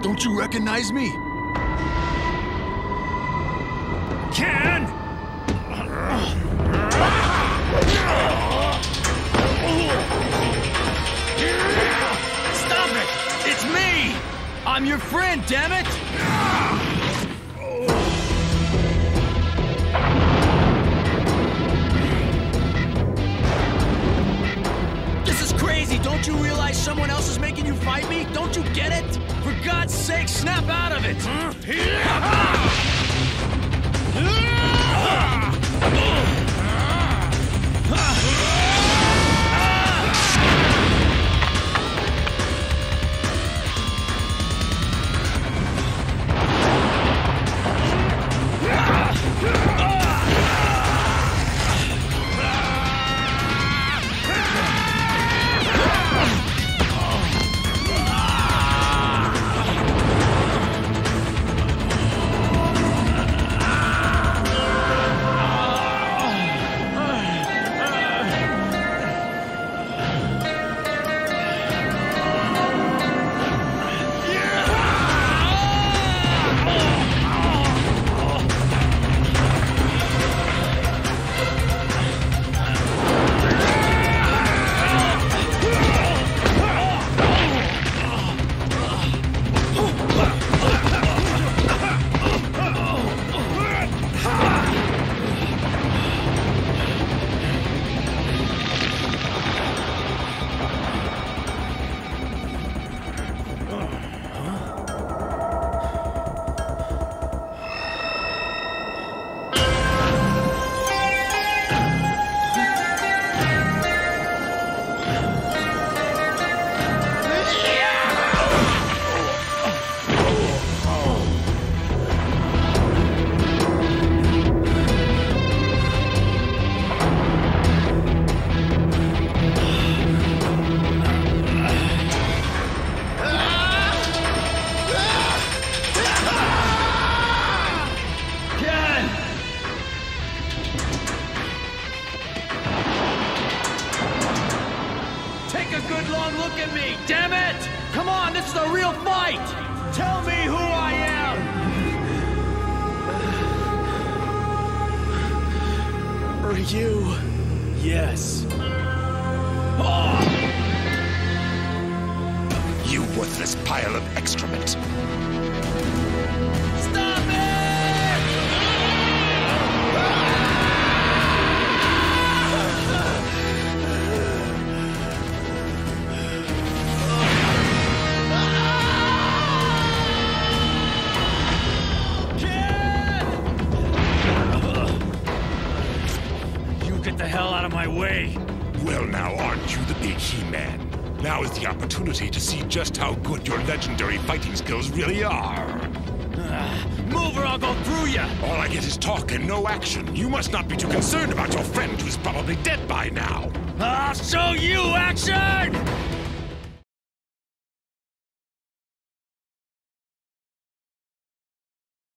Don't you recognize me? Ken! Stop it! It's me! I'm your friend, damn it! This is crazy! Don't you realize someone else is making you fight me? Don't you get it? For God's sake, snap out of it! Take a good long look at me, damn it! Come on, this is a real fight! Tell me who I am! Are you? Yes. You worthless pile of excrement. Stop it! Get the hell out of my way! Well, now, aren't you the big He-Man? Now is the opportunity to see just how good your legendary fighting skills really are. Move or I'll go through you! All I get is talk and no action. You must not be too concerned about your friend who's probably dead by now. I'll show you action!